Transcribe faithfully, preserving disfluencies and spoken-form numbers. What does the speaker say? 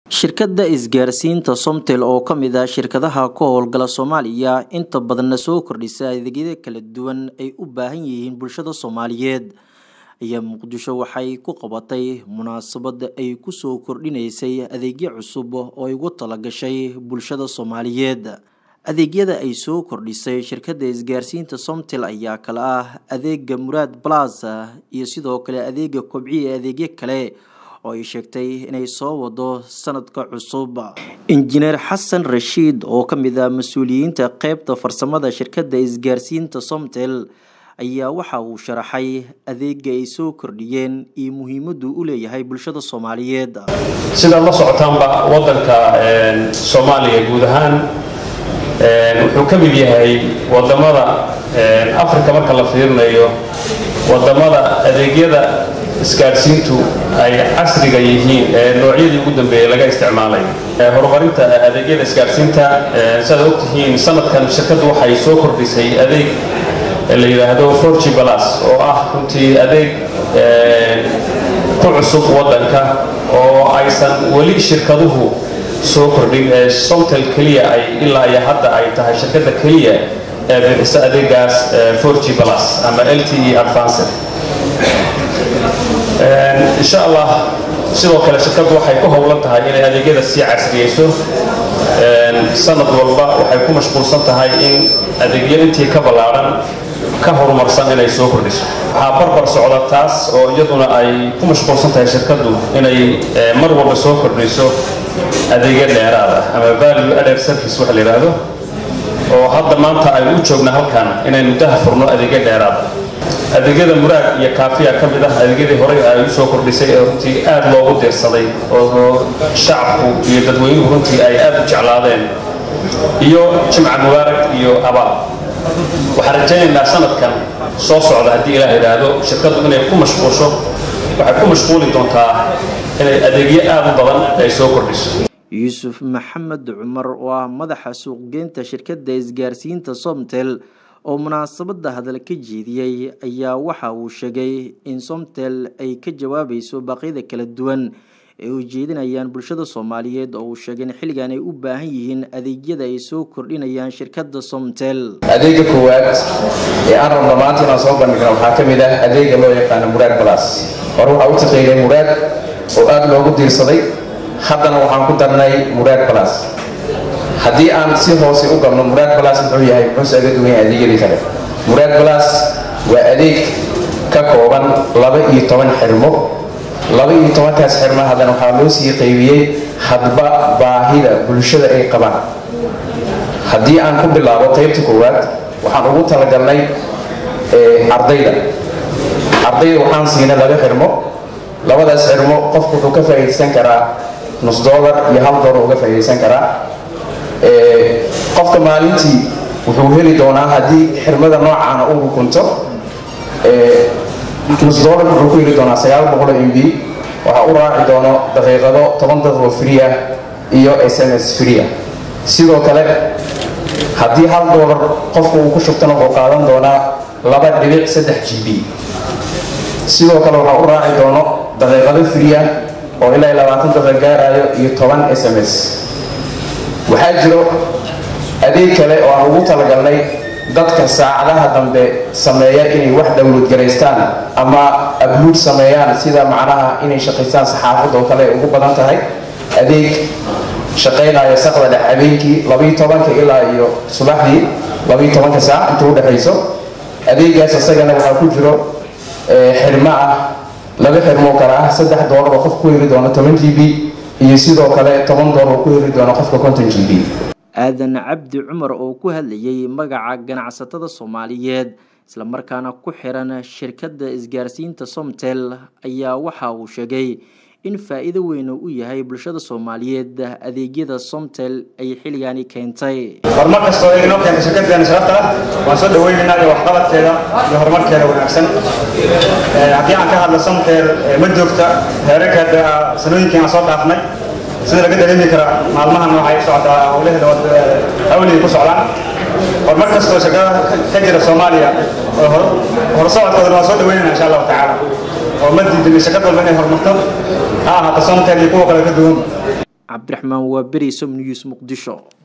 shirkadda isgaarsiinta Somtel oo ka mid ah shirkadaha ka howlgala Soomaaliya inta badan soo kordhisa adeegyada kala duwan ay u baahan yihiin bulshada Soomaaliyeed ayaa Muqdisho waxay ku qabatay munaasabad ay ku soo kordhineysay adeegyo cusub oo ay ugu talagashay bulshada Soomaaliyeed. adeegyada ay soo kordhisay shirkadda isgaarsiinta Somtel ayaa kala ah adeega Muraad Plus iyo sidoo kale adeega kobciye adeegyo kale oo ay sheegtay inay soo wado sanadka cusub. Injineer Xasan Rashiid oo ka mid ah mas'uuliyiinta qaybta farsamada shirkadda isgaarsiinta Somtel ayaa waxa uu sharaxay adeega ay soo kordhiyeen iyo muhiimadda uu leeyahay bulshada Soomaaliyeed. sida la socotaanba wadanka Soomaaliya guud ahaan wuxuu ka mid yahay wadamada Afrika marka la fiirinayo wadamada adeegyada isgaarsiintu ay casriga yihiin noocyadii ugu dambeeyay laga isticmaalay horumarinta adeegyada isgaarsiinta sida og tihiin sanadkan shirkaddu waxay soo kordhisay adeeg la yiraahdo four G plus oo ah runtii adeeg ku cusub wadanka oo aysan wali shirkaduhu soo kordhin Somtel kaliya ay ilaa iyo hadda ay tahay shirkadda kaliya ee bixisa adeegaas four G plus ama L T E advanced. إن شاء الله سوى كلا شركات waxay ku howlan tahay inay adeegyada si casriyeyso sanad walba waxay ku mashquulsan tahay in adeegyada intii ka balaaran ka horumarsan inay soo kordhiso waxa barbar socda taas oo iyaduna ay ku mashquulsan tahay shirkadu inay mar walba soo kordhiso adeegyo dheeraad ah ama value added service waxa la yiraahdo oo hadda maanta ay u joogna halkan inay mudaha furno adeegyo dheeraad ah. adeegyada Muraad iyo Kaafiya ka mid ah adeegyadii hore ay u soo kordhisay ee runtii aad loogu deersaday oo shacabku iyo dadweynuhu runtii ay aad u jeclaadeen iyo Jimca Mubaarak iyo Abaal. waxaan rajaynaynaa sanadkan soo socda haddii Ilaahay yiraahdo shirkaddu inay ku mashquulsho waxay ku mashquuli doontaa inay adeegyo aad u badan ay soo kordhiso. Yuusuf Maxamed Cumar oo ah madaxa suuqgeynta shirkadda isgaarsiinta Somtel oo munaasabada hadal ka jeediyay ayaa waxa uu sheegay in Somtel ay ka jawaabayso baaqyada kala duwan ee u jeedinayaan bulshada Soomaaliyeed oo uu sheegay in xilligan ay u baahan yihiin adeegyada ay soo kordhinayaan shirkadda Somtel. adeega koowaad ee aan rabno maanta inaan soo bandhigno waxaa ka mid ah adeega loo yaqaan Muraad Plus. hore waxa uu shaqeeyay Muraad oo aad loogu diirsaday haddana waxaan ku darnay Muraad Plus. haddii aan si hoose u galno Muraad Plus wuxuu yahay wuxuu saga duwan yahay adeegyada kale. Muraad Plus waa adeeg ka kooban laba iyo toban xirmo laba iyo toban kaas xirmo haddana waxaa loo sii qaybiyay hadba baahida bulshada ay qabaan. haddii aan ku bilaabo qaybta koowaad waxaan ugu talagalnay ardayda ardayda waxaan siinay laba xirmo labadaas xirmo qofku wuxuu ka faa'iideysan karaa nus dollar iyo hal dollar uga faa'iideysan karaa. qofka maalintii wuxuu heli doonaa haddii xirmada noocan uu hukunto nus dollar wuxuu ku heli doonaa sagaal boqol M B waxa uu raaci doono daqiiqado toban daqiiqo free ah iyo S M S free ah. sidoo kale haddii hal dollar qofku uu ku shubtana wuxuu qaadan doonaa laba dhibic saddex G B. sidoo kale waxa uu raaci doono daqiiqado free ah oo ilaa labaatan daqiiqo gaarayo iyo toban S M S. waxaa jiro adeeg kale oo aan ugu talagalnay dadka saacadaha dambe sameeya inay wax download gareystaan ama upload sameeyaan sida macnaha inay shaqeystaan saxaafadda oo kale ugu badan tahay adeeg shaqeynaya saqda dhex habeenkii laba iyo tobanka ilaa iyo subaxdii laba iyo tobanka saac inta u dhaxayso. adeegaas asagana waxaa ku jiro xirmo ah laba xirmo kale ah saddex dollar oo qof ku heli doono toban G B iyo sidoo kale toban dollar ku heli doono qofka konton G B. aadan cabdi cumar oo ku hadlayay magaca ganacsatada Soomaaliyeed isla markaana ku xiran shirkadda isgaarsiinta Somtel ayaa waxa uu sheegay in faa'iido weyn uu yahay bulshada Soomaaliyeed adeegyada Somtel ay xilligan keentay. horumar kasta oo inoo keentay shirkaddan sababta waan soo dhaweynaynaa wax qabadkeeda iyo horumarkeeda wanaagsan. haddii aan ka hadlo Somtel ma joogta heerarka sanooyinkan soo dhaafnay sida laga dareemi kara maalmahan waxay socotaa hawlaheeda hawliga ku socdaan. horumar kasta oo shirkadda ka jira Soomaaliya hor socodkooda waan soo dhaweynaynaa insha Allah tacaala oo ma diidin shirkadda walba inay horumarto ها هذا صمت اللي فوق الكدوم cabdiraxmaan waaberi som news muqdisho.